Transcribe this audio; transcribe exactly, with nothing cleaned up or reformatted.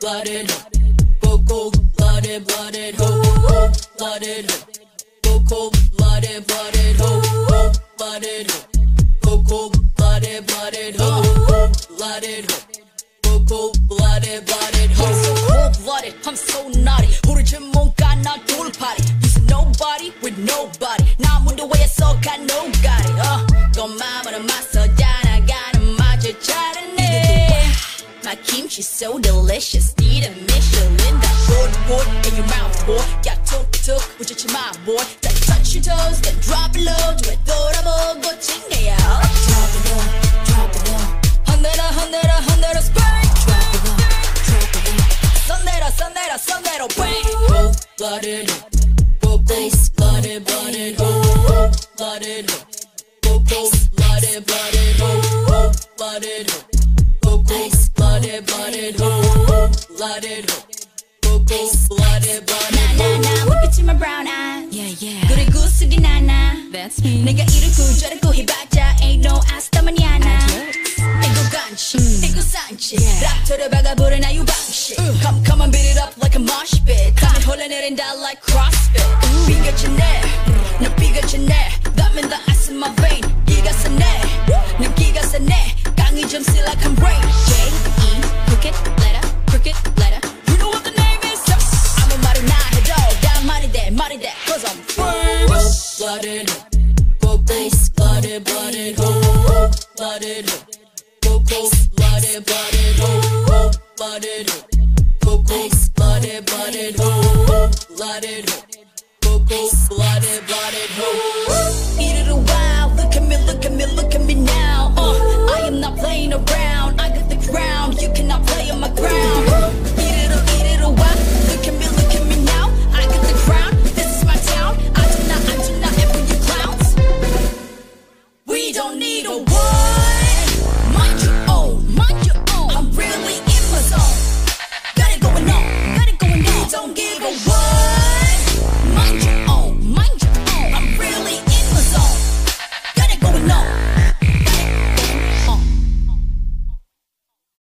blooded ho, cold blooded, blooded ho, blooded ho, cold blooded, blooded ho, blooded ho, cold blooded, blooded ho, blooded ho. Cold-blooded, blooded ho. I'm so cold-blooded, I'm so naughty. 모르지 뭔가 나 돌팔이. Using nobody with nobody. 나 문도에서 가 nobody. 어, 건 마음으로 맞서 달아가는 맛을 잘하네. My kimchi's so delicious. Need a Michelin. That good, good in your mouth, boy. Yeah, tuk, tuk, 부딪히 my boy. Then touch your toes, then drop it low. 되돌아보고 찡해요. Drop it low, drop it low. 흔들어, 흔들어, 흔들어, spray. Sunday, Sunday, bang! Cold blooded, cold blooded, blooded, cold blooded, cold blooded, blooded, cold blooded, cold blooded, blooded, cold blooded, cold blooded, blooded. Nah, nah, nah, look into my brown eyes. Yeah, yeah. 그래 구슬이 나나. That's me. 내가 이렇고 저렇고 해봤자 ain't no 아스타마니아나. 이거 간식, 이거 산책. 락터를 박아보는 아유 방식. Come, come and beat it up like a mosh pit. 땀이 흘러내린다 like CrossFit. 비겨지네, 너 비겨지네. That mean the ice in my vein. 기가 세네, 느끼가 세네. 강이 좀 seal like I'm rain. J E crooked letter, crooked letter. You know what the name is? 아무 말이나 해도 다 말이 돼, 말이 돼. Cause I'm famous. Blooded, blooded, blooded, blooded, cold blooded, blooded, cold blooded, cold blooded, blooded, blooded, cold blooded, blooded. Eat it a while. Look at me, look at me, look at me now.